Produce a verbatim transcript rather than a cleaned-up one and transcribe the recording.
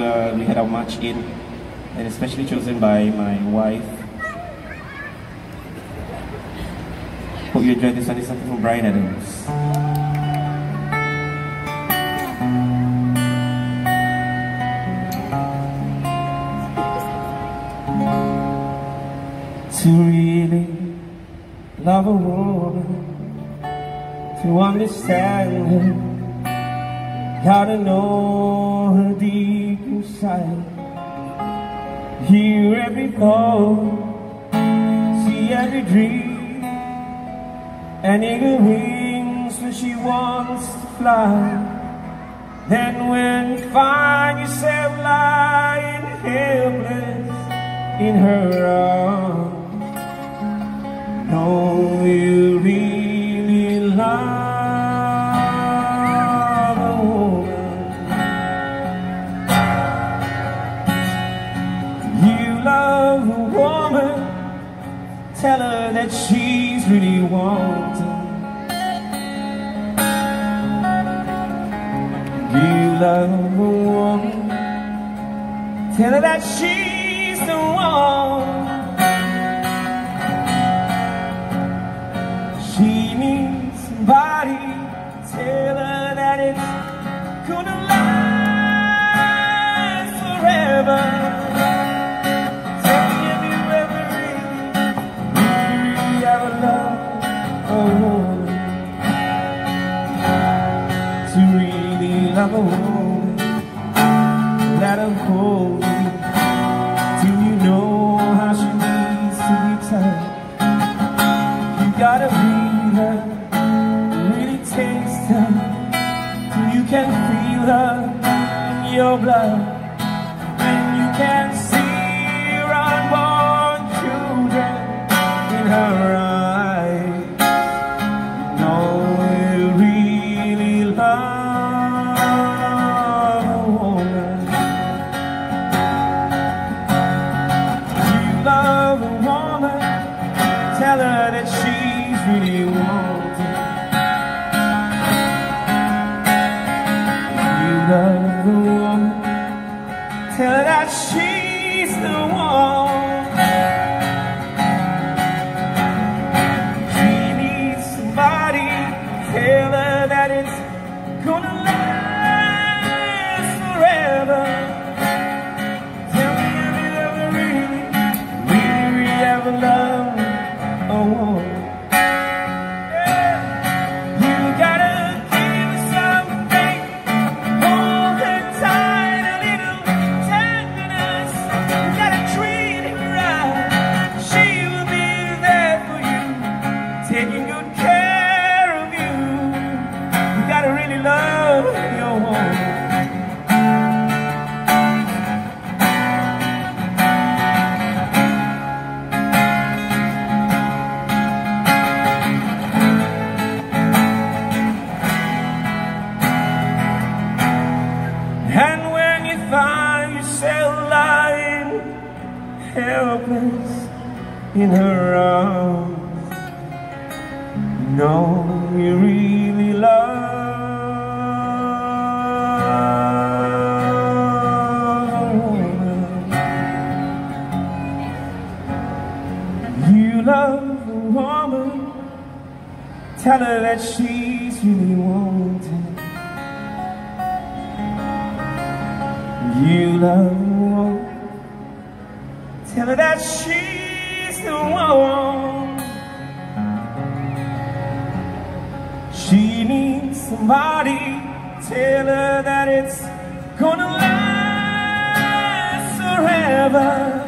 uh, we had our march in, and especially chosen by my wife. Hope you enjoyed this one. This is something from Brian Adams. To really love a woman, to understand her, gotta know her deep inside. Hear every thought, see every dream, and eagle wings when she wants to fly. Then when you find yourself lying helpless in her arms, know you really love a woman. You love a woman, tell her that she's really wanting. You love a woman, tell her that she's the one. She needs somebody, tell her that it's gonna last forever. Tell me if you ever really, really ever loved a woman. To really love a woman, let her hold you till you know how she needs to be touched. You gotta be her, really taste her, till you can feel her in your blood, and you can see your unborn children in her eyes. Know you really love a woman. You love a woman, tell her that she's really wanting. You love a woman, tell her that she's the one. She needs somebody, tell her that it's gonna last forever. Tell me if you ever really, really ever loved a woman. Taking good care of you, you gotta really love your woman. And when you find yourself lying helpless in her arms, know you really love a woman. You love a woman, tell her that she's really wanting. You love a woman, tell her that she's the one. She needs somebody, tell her that it's gonna last forever.